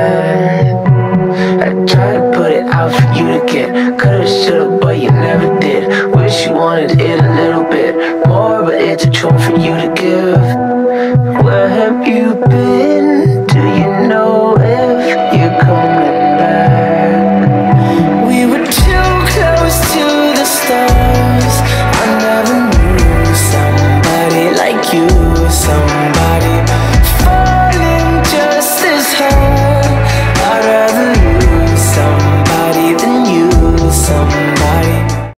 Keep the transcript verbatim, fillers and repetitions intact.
I tried to put it out for you to get. Coulda, shoulda, but you never did. Wish you wanted it a little bit more, but it's a chore for you to give. Where have you been?